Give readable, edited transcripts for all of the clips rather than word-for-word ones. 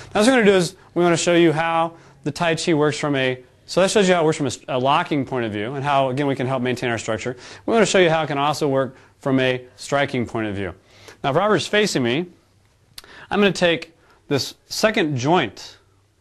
Now what we're going to do is we want to show you how the Tai Chi works from so that shows you how it works from a locking point of view and how, again, we can help maintain our structure. We want to show you how it can also work from a striking point of view. Now if Robert's facing me, I'm going to take this second joint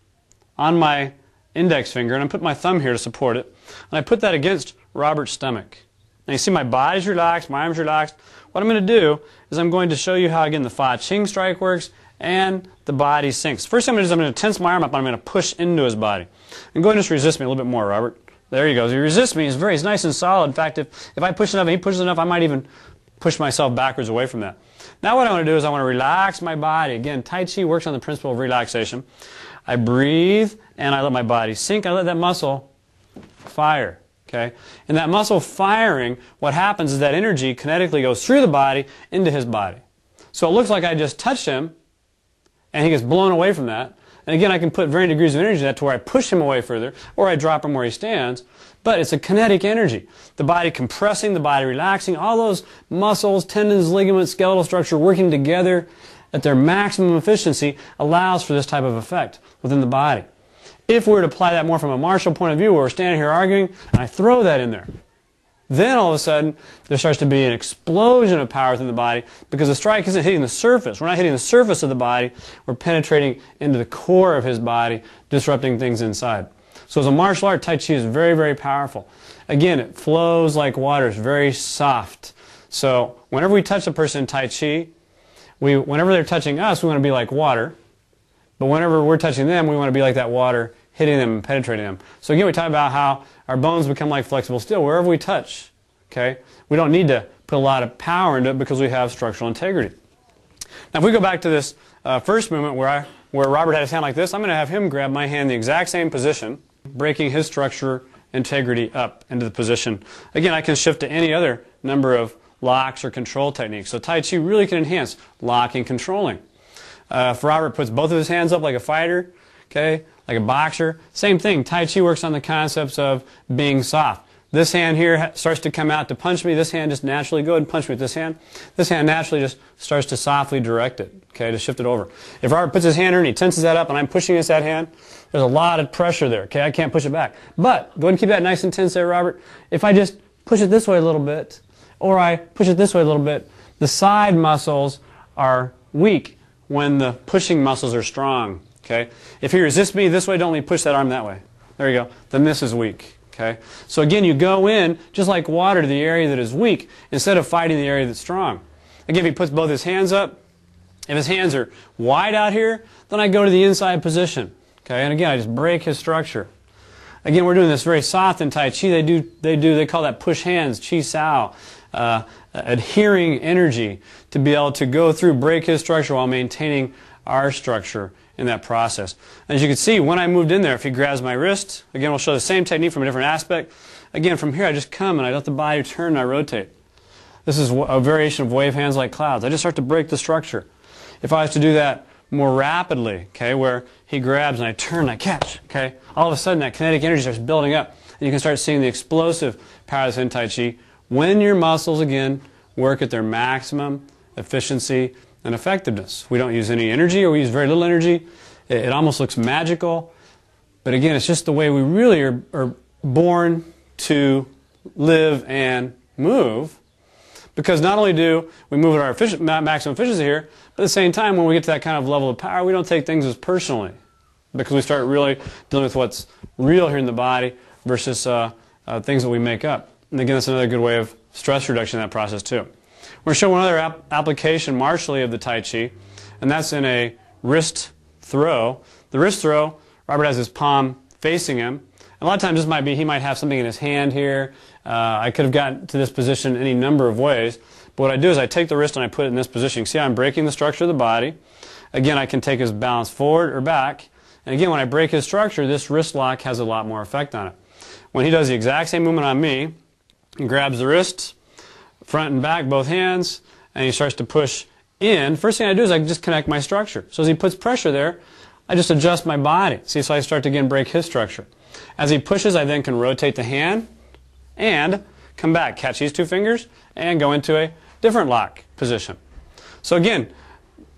on my index finger and I put my thumb here to support it, and I put that against Robert's stomach. Now you see my body's relaxed, my arm's relaxed. What I'm going to do is I'm going to show you how, again, the Fa Ching strike works and the body sinks. First thing I'm going to do is I'm going to tense my arm up and I'm going to push into his body. And go ahead and just resist me a little bit more, Robert. There you go. If you resist me, it's nice and solid. In fact, if I push enough and he pushes enough, I might even push myself backwards away from that. Now what I want to do is I want to relax my body. Again, Tai Chi works on the principle of relaxation. I breathe and I let my body sink. I let that muscle fire. Okay? And that muscle firing, what happens is that energy kinetically goes through the body into his body. So it looks like I just touched him and he gets blown away from that. And again, I can put varying degrees of energy in that to where I push him away further or I drop him where he stands. But it's a kinetic energy. The body compressing, the body relaxing, all those muscles, tendons, ligaments, skeletal structure working together at their maximum efficiency allows for this type of effect within the body. If we were to apply that more from a martial point of view where we're standing here arguing and I throw that in there, then all of a sudden there starts to be an explosion of power within the body because the strike isn't hitting the surface. We're not hitting the surface of the body. We're penetrating into the core of his body, disrupting things inside. So as a martial art, Tai Chi is very, very powerful. Again, it flows like water. It's very soft. So whenever we touch a person in Tai Chi, whenever they're touching us, we want to be like water. But whenever we're touching them, we want to be like that water, hitting them and penetrating them. So again, we talk about how our bones become like flexible steel wherever we touch. Okay? We don't need to put a lot of power into it because we have structural integrity. Now if we go back to this first movement where Robert had his hand like this, I'm going to have him grab my hand in the exact same position, breaking his structure integrity up into the position. Again, I can shift to any other number of locks or control techniques. So Tai Chi really can enhance locking, controlling. If Robert puts both of his hands up like a fighter, okay, like a boxer, same thing. Tai Chi works on the concepts of being soft. This hand here starts to come out to punch me. This hand just naturally, go ahead and punch me with this hand. This hand naturally just starts to softly direct it, okay, to shift it over. If Robert puts his hand here and he tenses that up and I'm pushing against that hand, there's a lot of pressure there, okay, I can't push it back. But go ahead and keep that nice and tense there, Robert. If I just push it this way a little bit, or I push it this way a little bit, the side muscles are weak when the pushing muscles are strong, okay? If he resists me this way, don't let me push that arm that way. There you go. Then this is weak. Okay? So again, you go in, just like water, to the area that is weak, instead of fighting the area that's strong. Again, if he puts both his hands up, if his hands are wide out here, then I go to the inside position. Okay? And again, I just break his structure. Again, we're doing this very soft in Tai Chi. They call that push hands, Chi Sao, adhering energy to be able to go through, break his structure while maintaining our structure in that process. As you can see, when I moved in there, if he grabs my wrist, again, we'll show the same technique from a different aspect. Again, from here, I just come and I let the body turn and I rotate. This is a variation of wave hands like clouds. I just start to break the structure. If I was to do that more rapidly, okay, where he grabs and I turn and I catch, okay, all of a sudden that kinetic energy starts building up and you can start seeing the explosive power that's in Tai Chi when your muscles, again, work at their maximum efficiency and effectiveness. We don't use any energy, or we use very little energy. It almost looks magical. But again, it's just the way we really are born to live and move. Because not only do we move at our maximum efficiency here, but at the same time, when we get to that kind of level of power, we don't take things as personally. Because we start really dealing with what's real here in the body versus things that we make up. And again, that's another good way of stress reduction in that process too. We're going to show one other application martially of the Tai Chi, and that's in a wrist throw. The wrist throw, Robert has his palm facing him. And a lot of times this might be, he might have something in his hand here. I could have gotten to this position any number of ways. But what I do is I take the wrist and I put it in this position. You see how I'm breaking the structure of the body. Again, I can take his balance forward or back. And again, when I break his structure, this wrist lock has a lot more effect on it. When he does the exact same movement on me, he grabs the wrist, front and back, both hands, and he starts to push in. First thing I do is I just connect my structure. So as he puts pressure there, I just adjust my body. See, so I start to again break his structure. As he pushes, I then can rotate the hand and come back, catch these two fingers, and go into a different lock position. So again,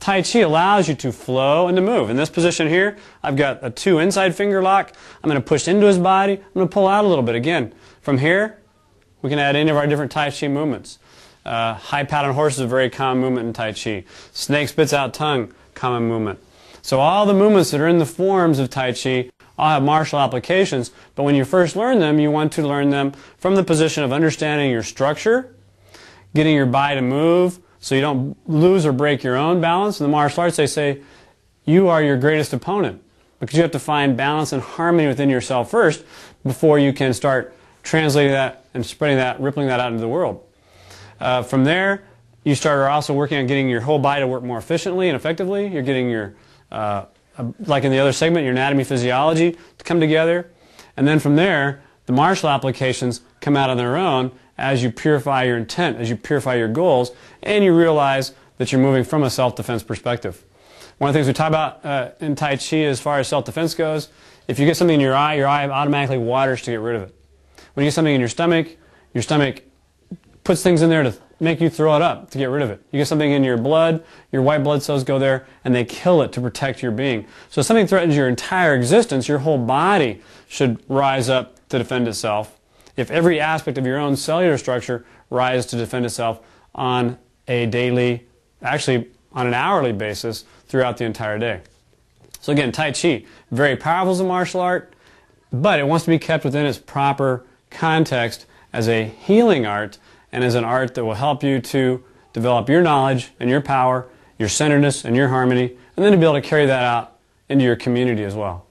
Tai Chi allows you to flow and to move. In this position here, I've got a 2 inside finger lock. I'm going to push into his body. I'm going to pull out a little bit. Again, from here, we can add any of our different Tai Chi movements. High pat on horse is a very common movement in Tai Chi. Snake spits out tongue, common movement. So all the movements that are in the forms of Tai Chi all have martial applications, but when you first learn them, you want to learn them from the position of understanding your structure, getting your body to move so you don't lose or break your own balance. In the martial arts, they say you are your greatest opponent because you have to find balance and harmony within yourself first before you can start translating that and spreading that, rippling that out into the world. From there, you start also working on getting your whole body to work more efficiently and effectively. You're getting your, like in the other segment, your anatomy, physiology to come together. And then from there, the martial applications come out on their own as you purify your intent, as you purify your goals, and you realize that you're moving from a self-defense perspective. One of the things we talk about in Tai Chi as far as self-defense goes, if you get something in your eye automatically waters to get rid of it. When you get something in your stomach puts things in there to make you throw it up, to get rid of it. You get something in your blood, your white blood cells go there, and they kill it to protect your being. So if something threatens your entire existence, your whole body should rise up to defend itself. If every aspect of your own cellular structure rises to defend itself on a daily, actually on an hourly basis throughout the entire day. So again, Tai Chi, very powerful as a martial art, but it wants to be kept within its proper context as a healing art and as an art that will help you to develop your knowledge and your power, your centeredness and your harmony, and then to be able to carry that out into your community as well.